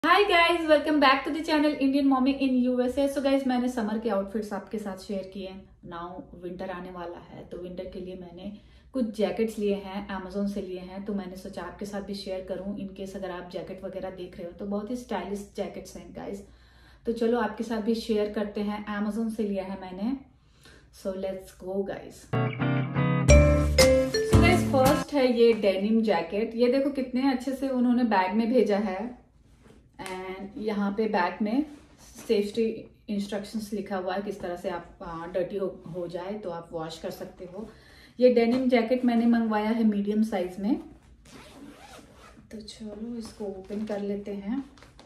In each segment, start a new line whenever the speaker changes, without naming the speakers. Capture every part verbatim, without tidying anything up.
Hi guys, welcome back to the channel Indian mommy in USA. So guys, मैंने summer के outfits आपके साथ share किए हैं। नाउ विंटर आने वाला है, तो विंटर के लिए मैंने कुछ जैकेट्स लिए हैं, अमेजोन से लिए हैं। तो मैंने सोचा आपके साथ भी शेयर करूं, इन केस अगर आप जैकेट वगैरह देख रहे हो तो बहुत ही स्टाइलिश जैकेट्स हैं गाइज। तो चलो आपके साथ भी शेयर करते हैं। अमेजोन से लिया है मैंने। So let's go guys. So guys, first है ये डेनिम जैकेट। ये देखो कितने अच्छे से उन्होंने बैग में भेजा है। एंड यहाँ पे बैक में सेफ्टी इंस्ट्रक्शंस लिखा हुआ है, किस तरह से आप डर्टी हो, हो जाए तो आप वॉश कर सकते हो। ये डेनिम जैकेट मैंने मंगवाया है मीडियम साइज में। तो चलो इसको ओपन कर लेते हैं।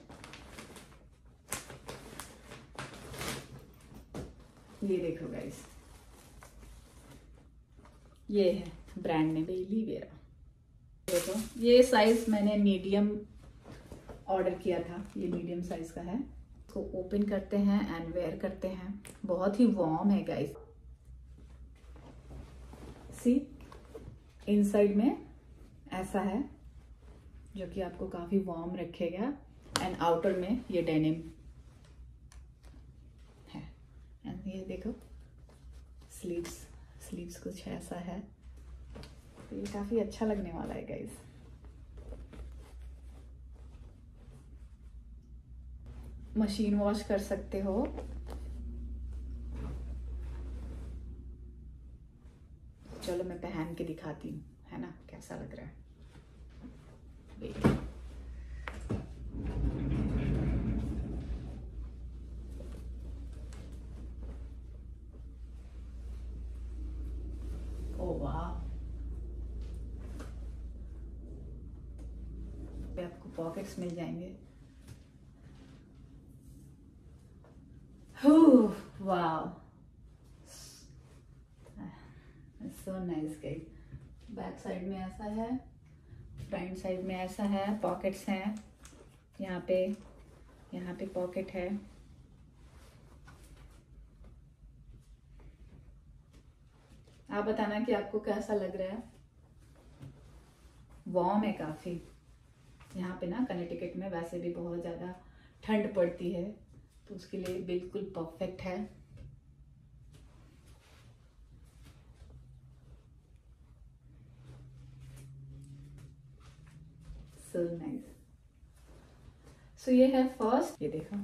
ये देखो गाइस, ये है ब्रांड ने बेली वेरा। देखो ये साइज मैंने मीडियम ऑर्डर किया था, ये मीडियम साइज का है। इसको ओपन करते हैं एंड वेयर करते हैं। बहुत ही वार्म है गाइस। सी, इनसाइड में ऐसा है जो कि आपको काफी वार्म रखेगा। एंड आउटर में ये डेनिम है। एंड ये देखो स्लीव्स स्लीव्स कुछ ऐसा है। तो ये काफी अच्छा लगने वाला है गाइस। मशीन वॉश कर सकते हो। चलो मैं पहन के दिखाती हूँ, है ना कैसा लग रहा है। ओ वाह, आपको पॉकेट्स मिल जाएंगे। वाह, so nice guys. Back side में ऐसा है, फ्रंट साइड में ऐसा है। पॉकेट्स हैं यहाँ पे, यहाँ पे पॉकेट है। आप बताना कि आपको कैसा लग रहा है। वार्म है काफी। यहाँ पे ना कनेटिकट में वैसे भी बहुत ज्यादा ठंड पड़ती है, तो उसके लिए बिल्कुल परफेक्ट है। So nice. सो ये है फर्स्ट। ये देखो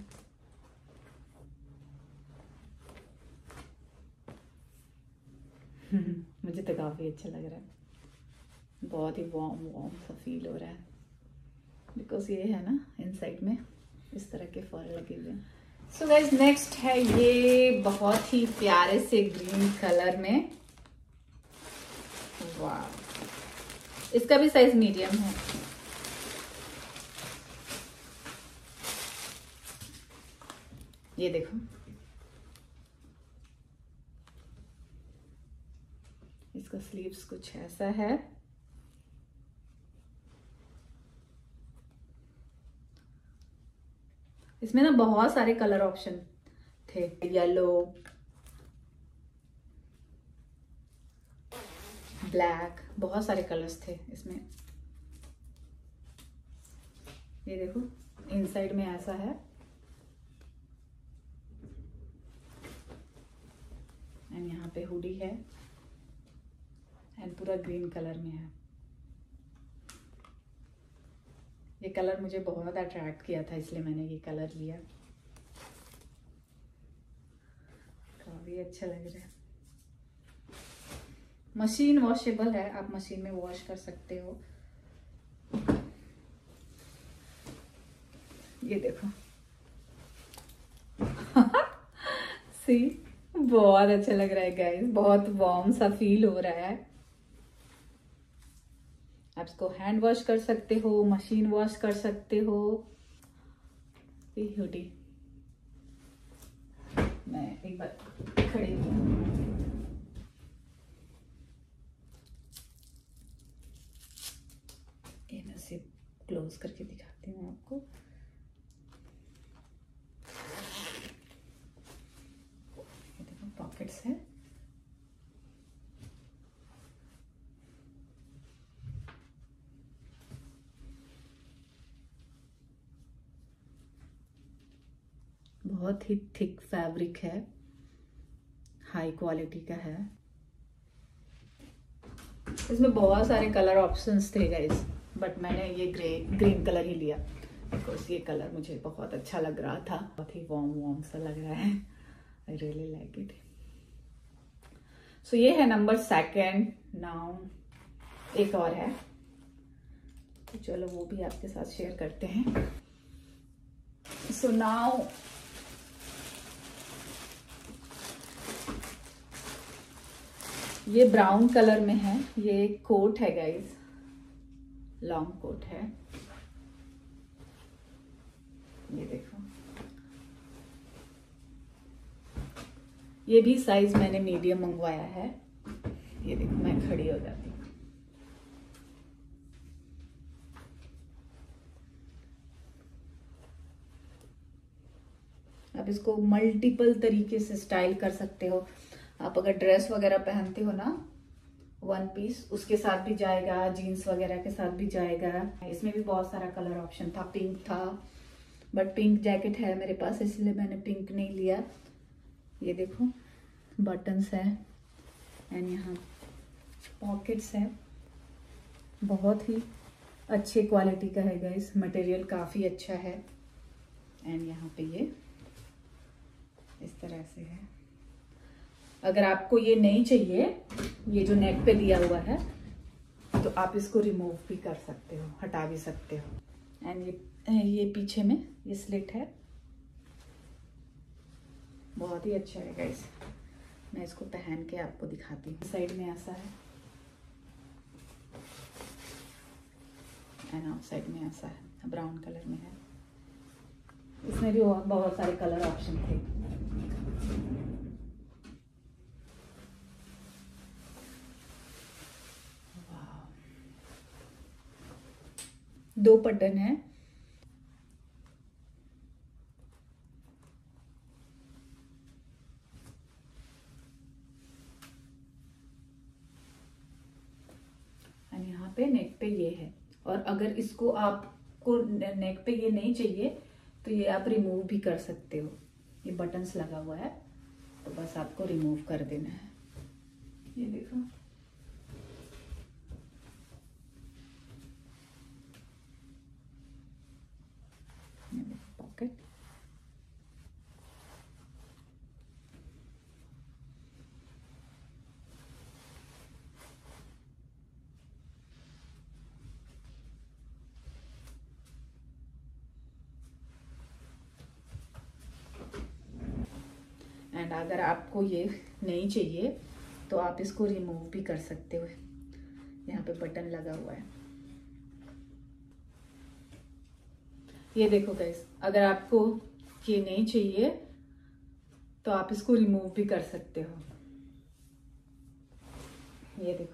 मुझे तो काफी अच्छा लग रहा है। बहुत ही वार्म वार्म सा फील हो रहा है, बिकॉज ये है ना इनसाइड में इस तरह के फर लगे हुए हैं। सो गाइस, नेक्स्ट है ये बहुत ही प्यारे से ग्रीन कलर में। वाह, इसका भी साइज मीडियम है। ये देखो, इसका स्लीव्स कुछ ऐसा है। इसमें ना बहुत सारे कलर ऑप्शन थे, येलो, ब्लैक, बहुत सारे कलर्स थे इसमें। ये देखो इनसाइड में ऐसा है। एंड यहाँ पे हुडी है एंड पूरा ग्रीन कलर में है। ये कलर मुझे बहुत अट्रैक्ट किया था, इसलिए मैंने ये कलर लिया। काफी अच्छा लग रहा है। मशीन वॉशेबल है, आप मशीन में वॉश कर सकते हो। ये देखो सी, बहुत अच्छा लग रहा है गाइस। बहुत वार्म सा फील हो रहा है। आप इसको हैंड वॉश कर सकते हो, मशीन वॉश कर सकते हो। हुडी, मैं एक बार खड़ी हूँ। ये मैं इसे क्लोज करके दिखाती हूँ आपको। ये देखो पॉकेट्स है। बहुत ही थिक फैब्रिक है, हाई क्वालिटी का है। इसमें बहुत सारे कलर ऑप्शंस थे गाइस, बट मैंने ये ग्रे ग्रीन कलर ही लिया बिकॉज ये कलर मुझे बहुत अच्छा लग रहा था। बहुत ही वार्म वार्म सा लग रहा है। I really like it. So ये है नंबर सेकेंड। नाउ एक और है, तो चलो वो भी आपके साथ शेयर करते हैं। सो so नाउ ये ब्राउन कलर में है। ये कोट है गाइस, लॉन्ग कोट है। ये देखो, ये भी साइज मैंने मीडियम मंगवाया है। ये देखो, मैं खड़ी हो जाती हूँ। आप इसको मल्टीपल तरीके से स्टाइल कर सकते हो। आप अगर ड्रेस वगैरह पहनते हो ना, वन पीस, उसके साथ भी जाएगा, जीन्स वगैरह के साथ भी जाएगा। इसमें भी बहुत सारा कलर ऑप्शन था। पिंक था, बट पिंक जैकेट है मेरे पास, इसलिए मैंने पिंक नहीं लिया। ये देखो, बटन्स है एंड यहाँ पॉकेट्स है। बहुत ही अच्छे क्वालिटी का है गाइस, मटेरियल काफ़ी अच्छा है। एंड यहाँ पे ये इस तरह से है। अगर आपको ये नहीं चाहिए, ये जो नेक पे दिया हुआ है, तो आप इसको रिमूव भी कर सकते हो, हटा भी सकते हो। एंड ये ये पीछे में ये स्लिट है, बहुत ही अच्छा है गाइस। मैं इसको पहन के आपको दिखाती हूँ। साइड में ऐसा है एंड आउट साइड में ऐसा है, ब्राउन कलर में है। इसमें भी बहुत सारे कलर ऑप्शन थे। दो बटन है। और यहाँ पे नेक पे ये है। और अगर इसको आपको नेक पे ये नहीं चाहिए, तो ये आप रिमूव भी कर सकते हो। ये बटन्स लगा हुआ है, तो बस आपको रिमूव कर देना है। ये देखो, पॉकेट। एंड अगर आपको ये नहीं चाहिए, तो आप इसको रिमूव भी कर सकते हो। यहाँ पे बटन लगा हुआ है। ये देखो गाइस, अगर आपको ये नहीं चाहिए, तो आप इसको रिमूव भी कर सकते हो। ये देखो,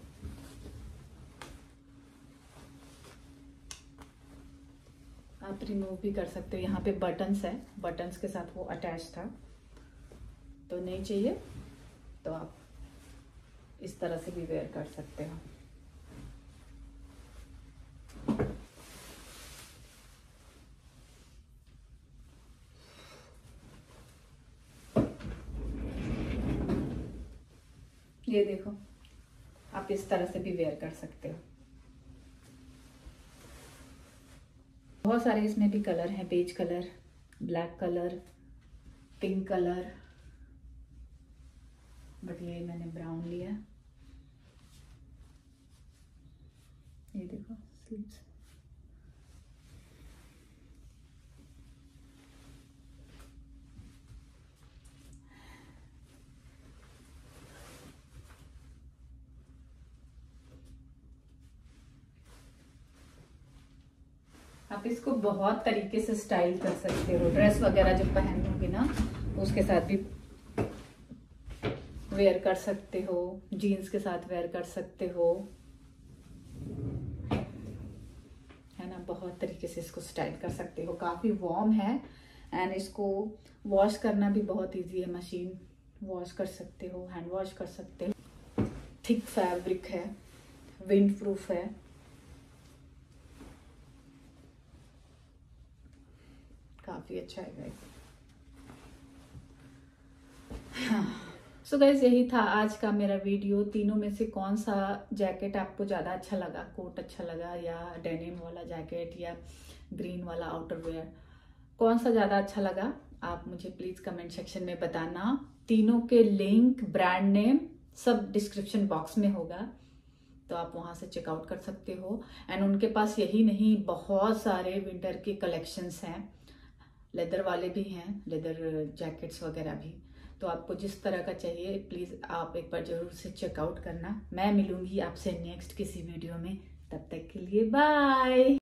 आप रिमूव भी कर सकते हो। यहाँ पे बटन्स है, बटन्स के साथ वो अटैच था, तो नहीं चाहिए तो आप इस तरह से भी वेयर कर सकते हो। ये देखो, आप इस तरह से भी वेयर कर सकते हो। बहुत सारे इसमें भी कलर हैं, beige colour, black colour, pink colour, but ये मैंने ब्राउन लिया। ये देखो स्लीव्स। आप इसको बहुत तरीके से स्टाइल कर सकते हो। ड्रेस वगैरह जब पहनोगे ना, उसके साथ भी वेयर कर सकते हो, जीन्स के साथ वेयर कर सकते हो, है ना। बहुत तरीके से इसको स्टाइल कर सकते हो। काफ़ी वार्म है एंड इसको वॉश करना भी बहुत इजी है। मशीन वॉश कर सकते हो, हैंड वॉश कर सकते हो। थिक फैब्रिक है, विंड प्रूफ है। काफ़ी अच्छा है गाइस। सो so गाइज यही था आज का मेरा वीडियो। तीनों में से कौन सा जैकेट आपको ज़्यादा अच्छा लगा, कोट अच्छा लगा या डेनिम वाला जैकेट या ग्रीन वाला आउटरवेयर, कौन सा ज़्यादा अच्छा लगा आप मुझे प्लीज़ कमेंट सेक्शन में बताना। तीनों के लिंक, ब्रांड नेम सब डिस्क्रिप्शन बॉक्स में होगा, तो आप वहाँ से चेकआउट कर सकते हो। एंड उनके पास यही नहीं, बहुत सारे विंटर के कलेक्शंस हैं, लेदर वाले भी हैं, लेदर जैकेट्स वगैरह भी। तो आपको जिस तरह का चाहिए प्लीज़ आप एक बार जरूर से चेकआउट करना। मैं मिलूंगी आपसे नेक्स्ट किसी वीडियो में, तब तक के लिए बाय।